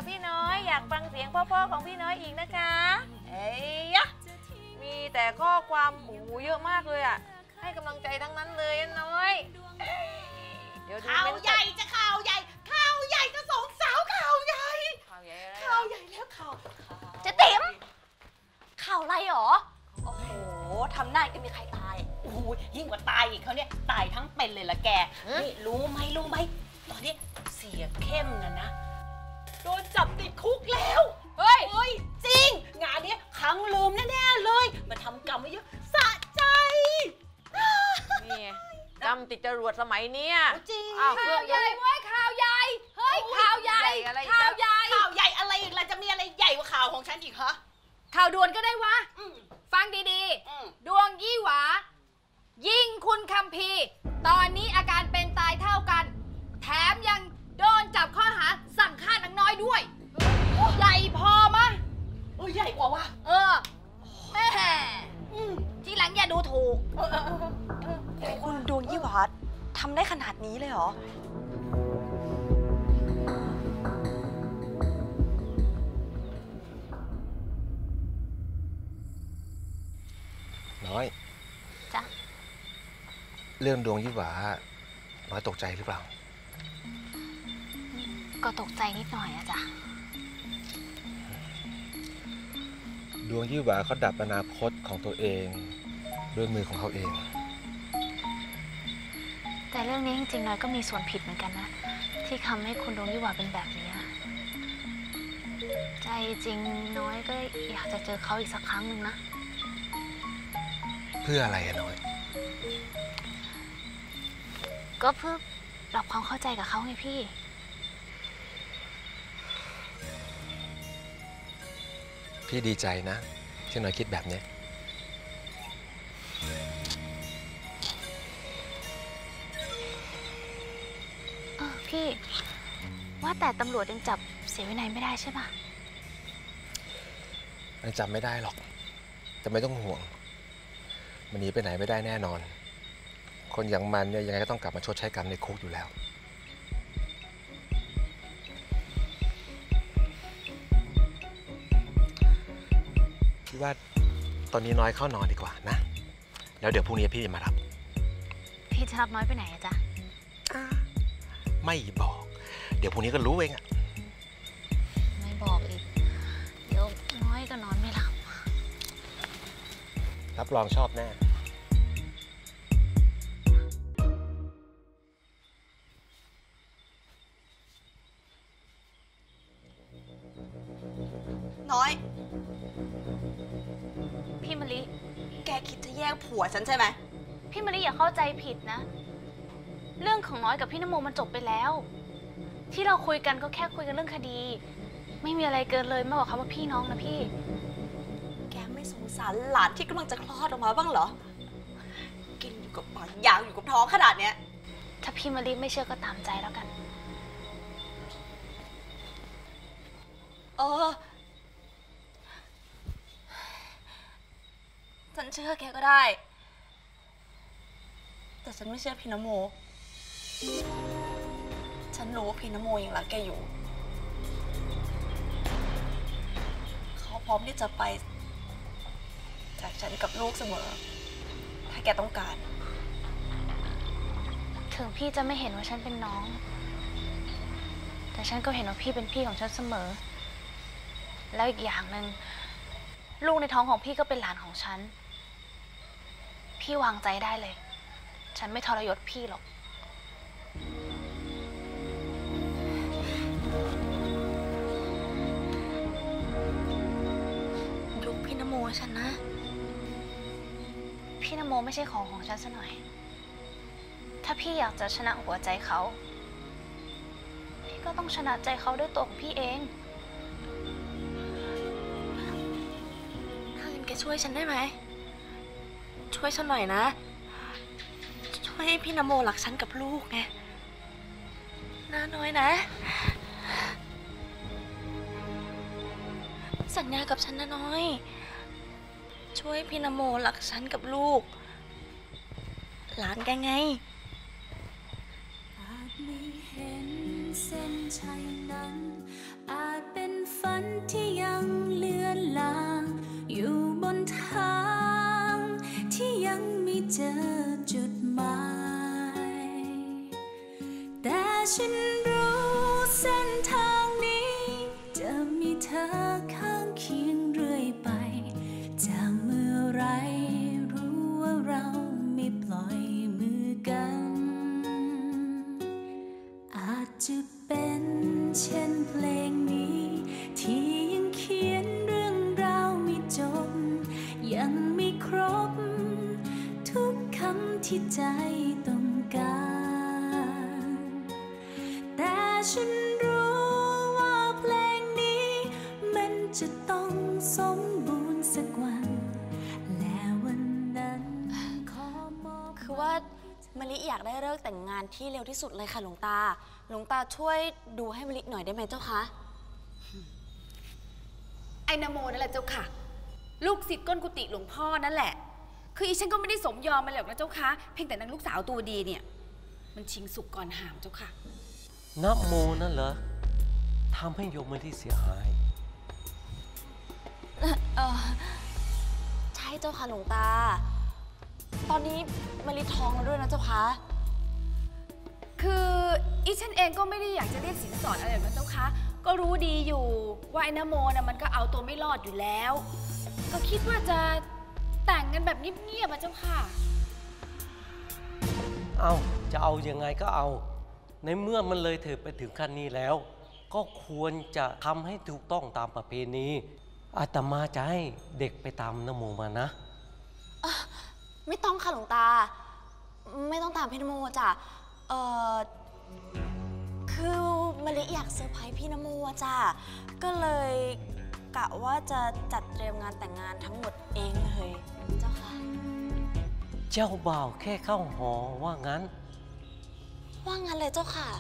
กับพี่น้อยอยากฟังเสียงพ่อๆของพี่น้อยอีกนะคะเอ้ยมีแต่ข้อความเยอะมากเลยอ่ะให้กำลังใจทั้งนั้นเลยน้อยเดี๋ยวข่าวใหญ่จะข่าวใหญ่จะสองสาวข่าวใหญ่แล้วข่าวจะติ๋มข่าวอะไรหรอโอ้โหทำหน้าก็มีใครตายโอ้โหยิ่งกว่าตายอีกเขาเนี่ยตายทั้งเป็นเลยละแกนี่รู้ไหมตอนนี้เสียเข้มนะโดนจับติดคุกแล้วเฮ้ยจริงงานนี้ครั้งลืมแน่ๆเลยมาทำกรรมไว้เยอะสะใจนี่กรรมติดจรวดสมัยเนี้ยจริงข่าวใหญ่เว้ยข่าวใหญ่เฮ้ยข่าวใหญ่ข่าวใหญ่อะไรอีกล่ะจะมีอะไรใหญ่กว่าข่าวของฉันอีกฮะข่าวด่วนก็ได้วะฟังดีๆดวงยี่หวายิ่งคุณคัมภีร์ตอนนี้อาการเป็นตายเท่ากันแถมยังโดนจับข้อหาสั่งฆ่านางน้อยด้วยใหญ่พอมะใหญ่กว่าวะแม่ทีหลังอย่าดูถูกคุณดวงยี่หวาทำได้ขนาดนี้เลยเหรอน้อยจ๊ะเรื่องดวงยี่หวาน้อยตกใจหรือเปล่าก็ตกใจนิดหน่อยอะจ๊ะดวงยี่หวาเขาดับอนาคตของตัวเองด้วยมือของเขาเองแต่เรื่องนี้จริงๆน้อยก็มีส่วนผิดเหมือนกันนะที่ทำให้คุณดวงยี่หวาเป็นแบบนี้ใจจริงน้อยก็อยากจะเจอเขาอีกสักครั้งหนึ่งนะเพื่ออะไรอะน้อยก็เพื่อปรับความเข้าใจกับเขาไงพี่ดีใจนะที่น้อยคิดแบบนี้พี่ว่าแต่ตำรวจยังจับเสียวินัยไม่ได้ใช่ปะยังจับไม่ได้หรอกแต่ไม่ต้องห่วงมันหนีไปไหนไม่ได้แน่นอนคนอย่างมันเนี่ยยังไงก็ต้องกลับมาชดใช้กรรมในคุกอยู่แล้วพี่ว่าตอนนี้น้อยเข้านอนดีกว่านะแล้วเดี๋ยวพรุ่งนี้พี่จะมารับพี่จะรับน้อยไปไหนอะจ๊ะไม่บอกเดี๋ยวพรุ่งนี้ก็รู้เองอะไม่บอกอีกเดี๋ยวน้อยก็นอนไม่หลับรับรองชอบแน่น้อยพี่มะลิแกคิดจะแย่งผัวฉันใช่ไหมพี่มะลิอย่าเข้าใจผิดนะเรื่องของน้อยกับพี่นโมมันจบไปแล้วที่เราคุยกันก็แค่คุยกันเรื่องคดีไม่มีอะไรเกินเลยมากกว่าคำว่าพี่น้องนะพี่แกไม่สงสารหลานที่กำลังจะคลอดออกมาบ้างเหรอกินอยู่กับปากยาวอยู่กับท้องขนาดเนี้ยถ้าพี่มะลิไม่เชื่อก็ตามใจแล้วกันฉันเชื่อแกก็ได้แต่ฉันไม่เชื่อพี่นโมฉันรู้ว่าพี่นโมยังรักแกอยู่เขาพร้อมที่จะไปจากฉันกับลูกเสมอถ้าแกต้องการถึงพี่จะไม่เห็นว่าฉันเป็นน้องแต่ฉันก็เห็นว่าพี่เป็นพี่ของฉันเสมอแล้วอีกอย่างหนึ่งลูกในท้องของพี่ก็เป็นหลานของฉันพี่วางใจได้เลยฉันไม่ทรยศพี่หรอกลูกพี่นโมฉันนะพี่นโมไม่ใช่ของฉันซะหน่อยถ้าพี่อยากจะชนะหัวใจเขาพี่ก็ต้องชนะใจเขาด้วยตัวของพี่เองถ้างั้นแกช่วยฉันได้ไหมช่วยฉันหน่อยนะช่วยให้พี่นโมรักฉันกับลูกไงน้าน้อยนะสัญญากับฉันนะน้อยช่วยพี่นโมรักฉันกับลูกหลานแกไงอาจไม่เห็นเส้นชัยนั้นอาจเป็นนที่ยังเลือนลางอยู่บนทางที่ยังไม่เจอจุดหมายแต่ฉันรู้เส้นทางนี้จะมีเธอข้างเคียงเรื่อยไปจะเมื่อไรรู้ว่าเราไม่ปล่อยมือกันอาจจะเป็นเช่นเพลงนี้ที่ยังเขียนเรื่องราวไม่จบยังไม่ครบทุกคำที่ใจต้องการแต่ฉันรู้ว่าเพลงนี้มันจะต้องสมบูรณ์สักวันและวันนั้นขอมอบคือว่ามะลิอยากได้เลิกแต่งงานที่เร็วที่สุดเลยค่ะหลวงตาหลวงตาช่วยดูให้มะลิหน่อยได้ไหมเจ้าคะไอ้นโมนั่นแหละเจ้าค่ะลูกศิษย์ก้นกุฏิหลวงพ่อนั่นแหละคืออีฉันก็ไม่ได้สมยอมมันหรอกนะเจ้าค่ะเพียงแต่นางลูกสาวตัวดีเนี่ยมันชิงสุกก่อนหามเจ้าค่ะนะโมนั่นเหรอทำให้โยมมะลิเสียหายใช่เจ้าค่ะหลวงตาตอนนี้มะลิท้องแล้วด้วยนะเจ้าคะคืออีฉันเองก็ไม่ได้อยากจะเรียกสินสอดอะไรนะเจ้าค่ะก็รู้ดีอยู่ว่าไอ้นโมน่ะมันก็เอาตัวไม่รอดอยู่แล้ว ก็คิดว่าจะแต่งกันแบบเงียบๆอะเจ้าค่ะเอาจะเอายังไงก็เอาในเมื่อมันเลยเถิดไปถึงขั้นนี้แล้ว ก็ควรจะทำให้ถูกต้องตามประเพณีอาตมาจะให้เด็กไปตามนโมมานะไม่ต้องค่ะหลวงตาไม่ต้องตามพี่นโมจ้ะคือมะลิอยากเซอร์ไพรส์พี่นโมจ้ะก็เลยกะว่าจะจัดเตรียมงานแต่งงานทั้งหมดเองเลยเจ้าค่ะเจ้าบ่าวแค่เข้าหอว่างั้นว่างั้นเลยเจ้าค่ะ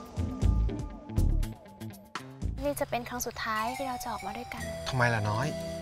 นี่จะเป็นครั้งสุดท้ายที่เราจะออกมาด้วยกันทำไมล่ะน้อย